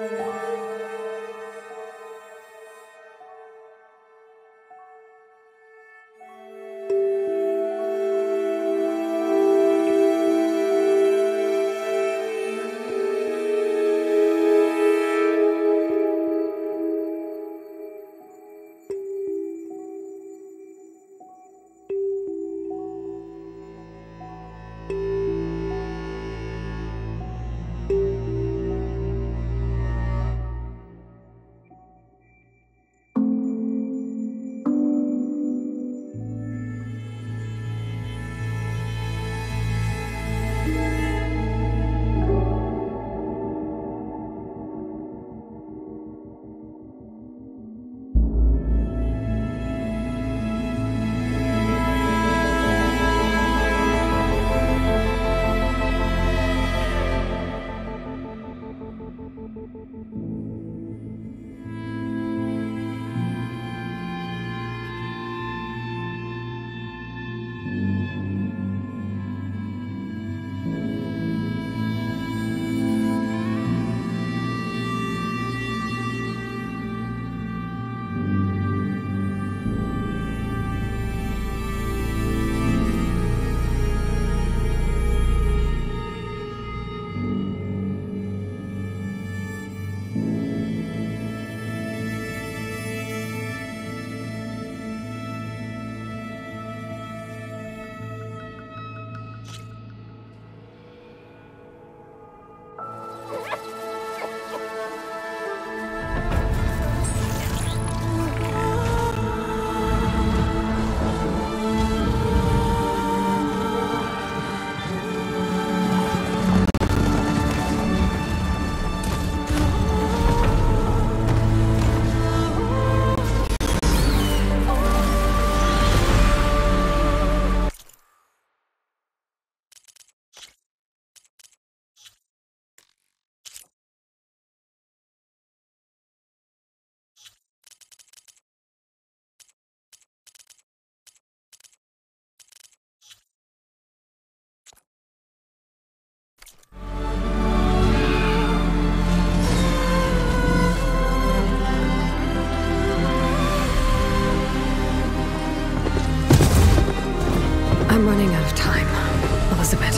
I'm running out of time, Elizabeth.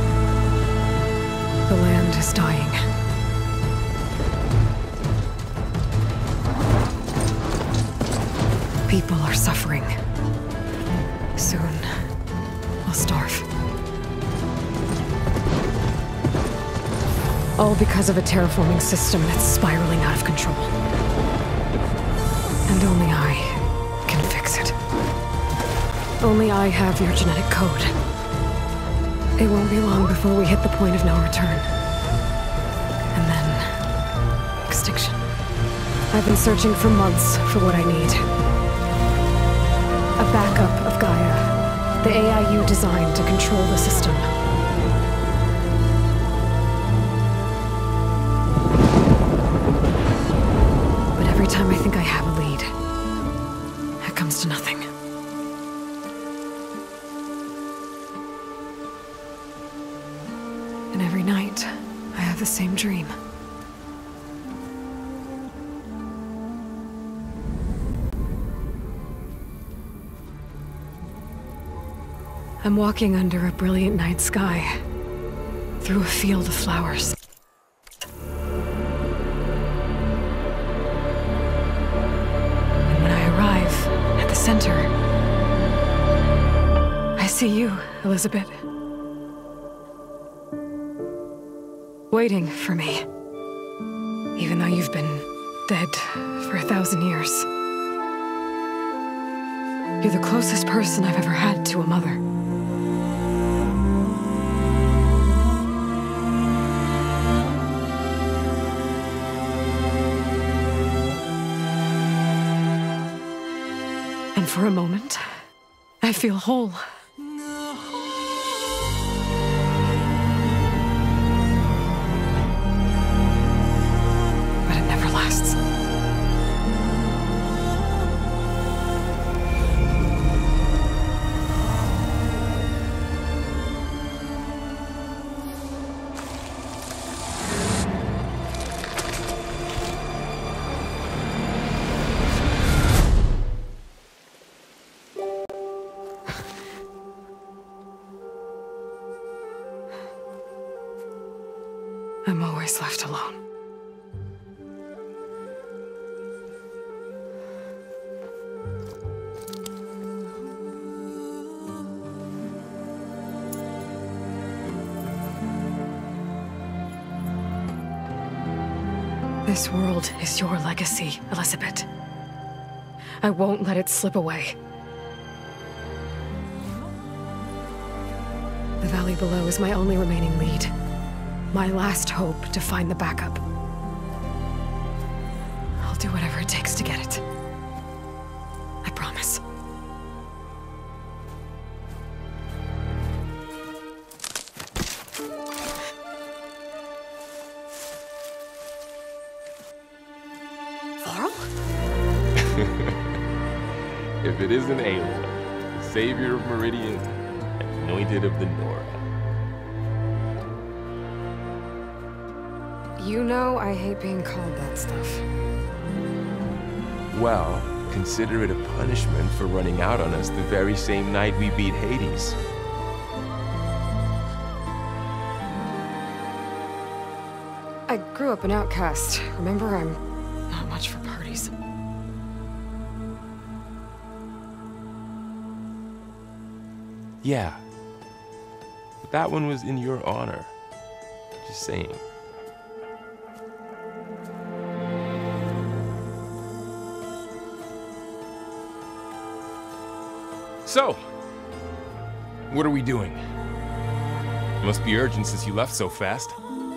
The land is dying. People are suffering. Soon, I'll starve. All because of a terraforming system that's spiraling out of control. And only I can fix it. Only I have your genetic code. It won't be long before we hit the point of no return. And then... extinction. I've been searching for months for what I need. A backup of Gaia. The AI you designed to control the system. But every time I think I have a lead, it comes to nothing. And every night, I have the same dream. I'm walking under a brilliant night sky, through a field of flowers. And when I arrive at the center, I see you, Elizabeth. Waiting for me. Even though you've been dead for 1,000 years. You're the closest person I've ever had to a mother. And for a moment, I feel whole. But it never lasts. Twice left alone. This world is your legacy, Elizabeth. I won't let it slip away. The valley below is my only remaining lead. My last hope to find the backup. I'll do whatever it takes to get it. I promise. If it isn't Aloy, the savior of Meridian, anointed of the Nora. You know I hate being called that stuff. Well, consider it a punishment for running out on us the very same night we beat Hades. I grew up an outcast. Remember, I'm not much for parties. Yeah. But that one was in your honor. Just saying. So, what are we doing? Must be urgent since you left so fast.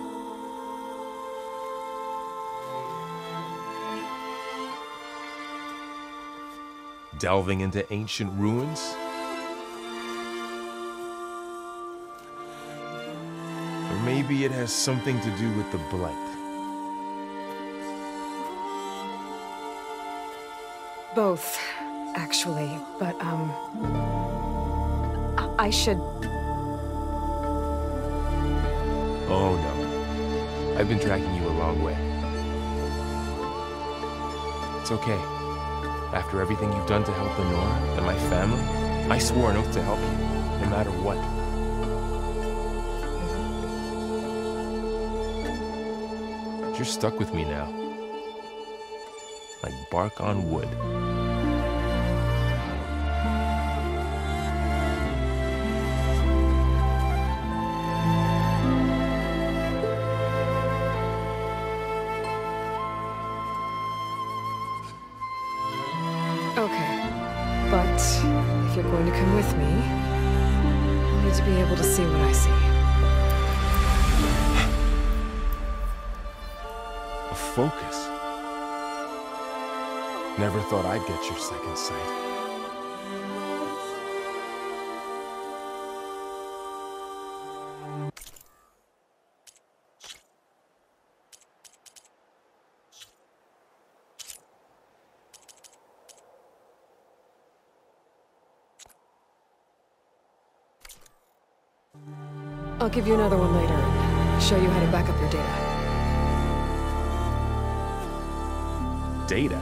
Delving into ancient ruins? Or maybe it has something to do with the Blight. Both, actually, but, I should... Oh no. I've been tracking you a long way. It's okay. After everything you've done to help the Nora and my family, I swore an oath to help you, no matter what. You're stuck with me now. Like bark on wood. Okay. But if you're going to come with me, I'll need to be able to see what I see. Focus. Never thought I'd get your second sight. I'll give you another one later and show you how to back up your data. Data?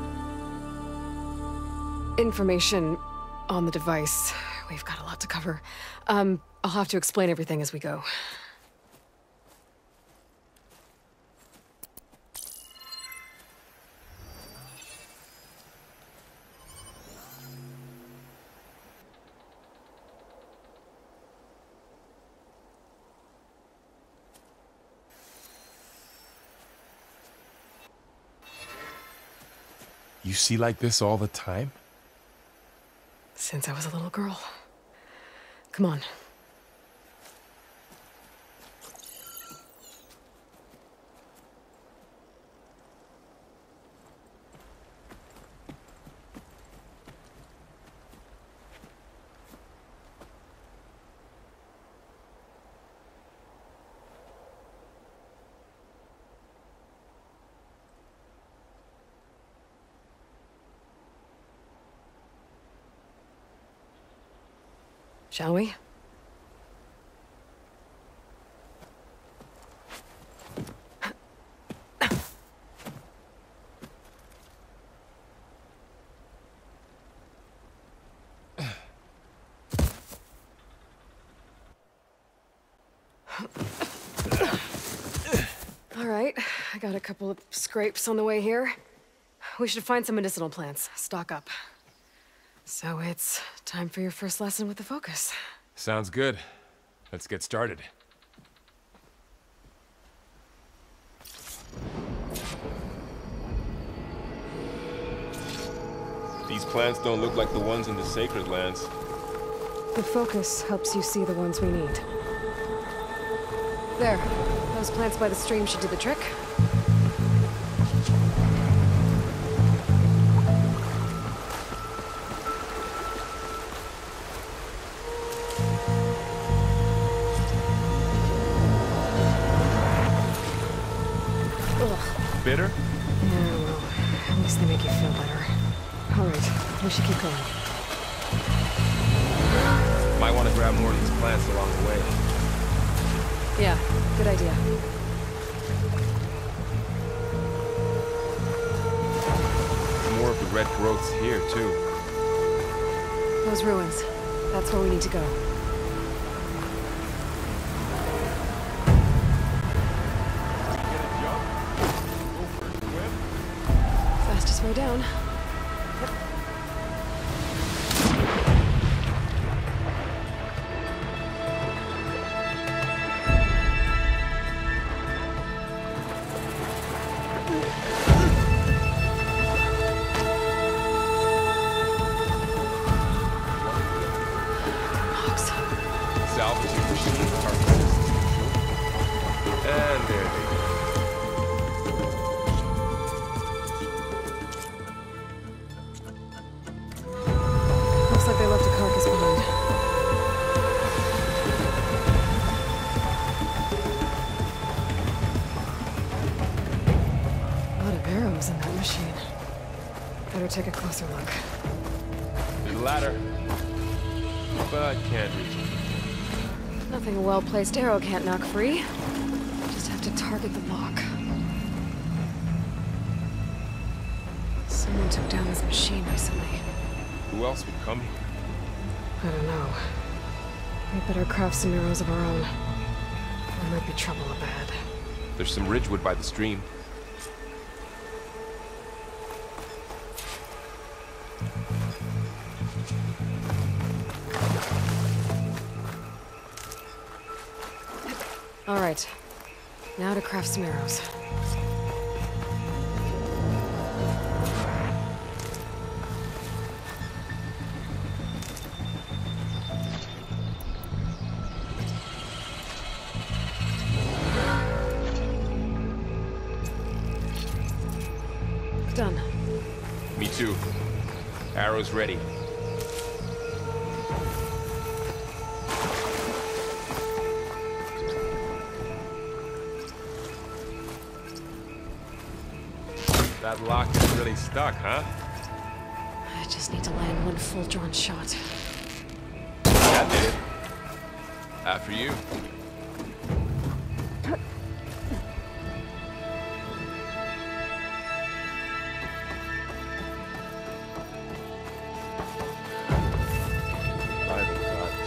Information on the device. We've got a lot to cover. I'll have to explain everything as we go. You see like this all the time? Since I was a little girl. Come on. Shall we? All right, I got a couple of scrapes on the way here. We should find some medicinal plants, stock up. So it's time for your first lesson with the Focus. Sounds good. Let's get started. These plants don't look like the ones in the Sacred Lands. The Focus helps you see the ones we need. There. Those plants by the stream should do the trick. Ugh. Bitter? Yeah, well, at least they make you feel better. All right, we should keep going. Might want to grab more of these plants along the way. Yeah, good idea. More of the red growths here, too. Those ruins. That's where we need to go. Get a jump? Go for a swim? Fastest way down. Salvaging machines are focused as usual. And there they go. Looks like they left a carcass behind. A lot of arrows in that machine. Better take a closer look. There's a ladder. But can't reach it. Nothing a well-placed arrow can't knock free. Just have to target the lock. Someone took down this machine recently. Who else would come here? I don't know. We better craft some arrows of our own. There might be trouble ahead. There's some ridgewood by the stream. All right. Now to craft some arrows. Done. Me too. Arrows ready. That lock is really stuck, huh? I just need to land one full-drawn shot. That did it. After you. By the gods.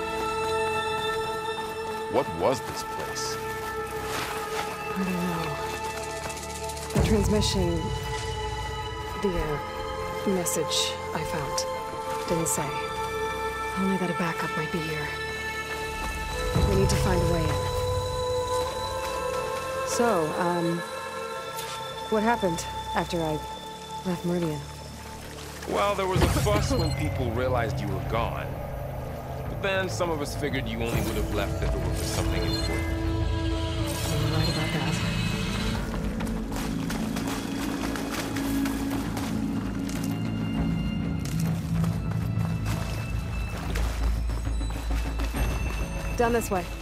What was this place? I don't know. The transmission... the, message I found didn't say. Only that a backup might be here. We need to find a way in. So, what happened after I left Meridian? Well, there was a fuss when people realized you were gone. But then some of us figured you only would have left if it were for something important. You're right about that. Down this way.